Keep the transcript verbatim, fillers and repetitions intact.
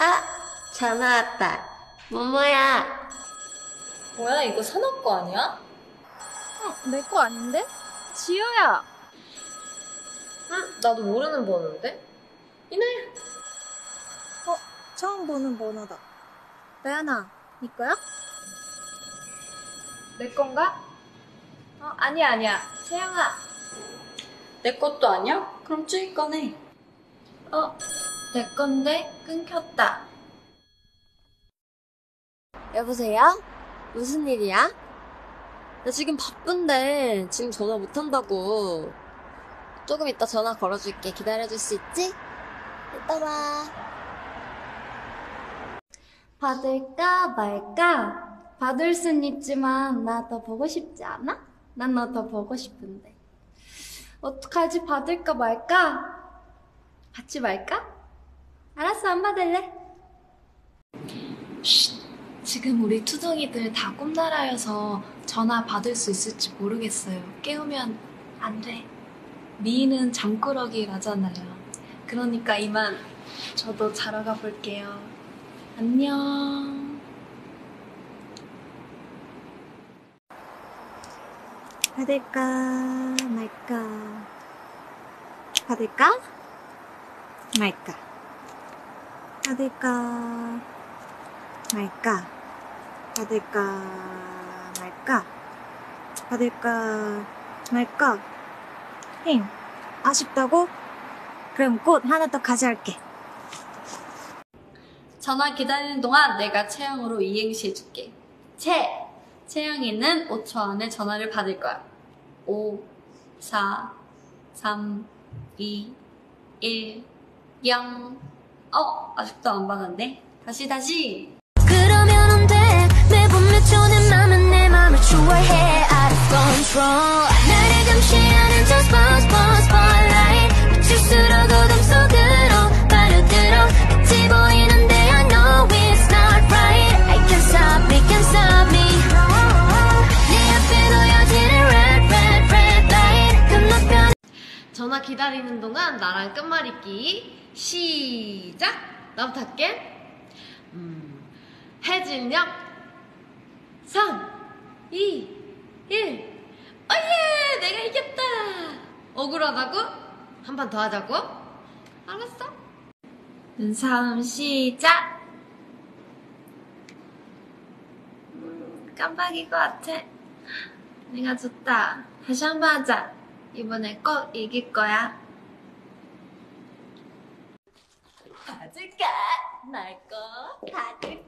아, 전화 왔다. 뭐뭐야? 뭐야, 이거 선아 거 아니야? 어, 내 거 아닌데? 지효야. 응? 나도 모르는 번호인데? 이네? 어, 처음 보는 번호다. 나연아, 네 거야? 내 건가? 어, 아니야, 아니야. 채영아. 내 것도 아니야? 그럼 쯔이 거네. 어, 내 건데 끊겼다. 여보세요? 무슨 일이야? 나 지금 바쁜데 지금 전화 못한다고. 조금 이따 전화 걸어줄게. 기다려줄 수 있지? 이따 봐. 받을까 말까? 받을 순 있지만 나 너 보고 싶지 않아? 난 너 더 보고 싶은데. 어떡하지? 받을까 말까? 받지 말까? 알았어, 안 받을래. 쉿! 지금 우리 투둥이들 다 꿈나라여서 전화 받을 수 있을지 모르겠어요. 깨우면 안 돼. 미인은 잠꾸러기라잖아요. 그러니까 이만 저도 자러 가볼게요. 안녕. 받을까 말까? 받을까 말까? 받을까 말까? 받을까 말까? 받을까 말까? 힝, 아쉽다고? 그럼 꽃 하나 더 가져갈게. 전화 기다리는 동안 내가 채영으로 이행시 해줄게. 채! 채영이는 오 초 안에 전화를 받을 거야. 오, 사, 삼, 이, 일, 영. 어, 아직도 안 받았네. 다시, 다시. 그러면 안 돼. 매번 맺혀낸 맘은 내 맘을 좋아해. Out of control. 나를 감시하는 저 spot, spot, spotlight. 비칠수록 어둠 속으로 빠져들어. 끝이 보이는데 I know it's not right. I can't stop me, can't stop me. 네 앞에 놓여지는 red, red, red light. 건너편. 전화 기다리는 동안 나랑 끝말잇기 시작! 나부터 할게. 음, 해질녘 삼, 이, 일. 어예! 내가 이겼다! 억울하다고? 한 판 더 하자고? 알았어. 눈싸움 시작! 음, 깜빡인 것 같아. 내가 졌다. 다시 한 번 하자. 이번에 꼭 이길 거야. 받을까? 말까? 받을까?